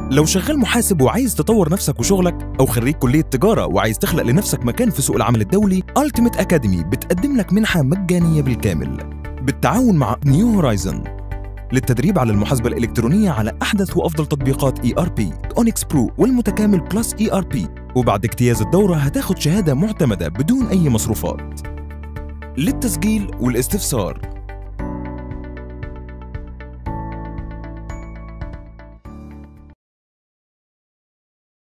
لو شغال محاسب وعايز تطور نفسك وشغلك، أو خريج كلية تجارة وعايز تخلق لنفسك مكان في سوق العمل الدولي، Ultimate Academy بتقدم لك منحة مجانية بالكامل بالتعاون مع نيو هورايزن للتدريب على المحاسبة الإلكترونية على أحدث وأفضل تطبيقات ERP Onyx Pro والمتكامل بلس ERP. وبعد اجتياز الدورة هتاخد شهادة معتمدة بدون أي مصروفات. للتسجيل والاستفسار